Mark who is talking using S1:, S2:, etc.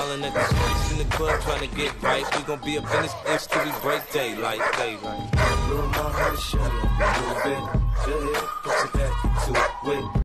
S1: Yelling at the streets in the club trying to get right. We gon' be up in this bitch till we break daylight. Little my heart, shut up, move it. Go ahead, put your back into it.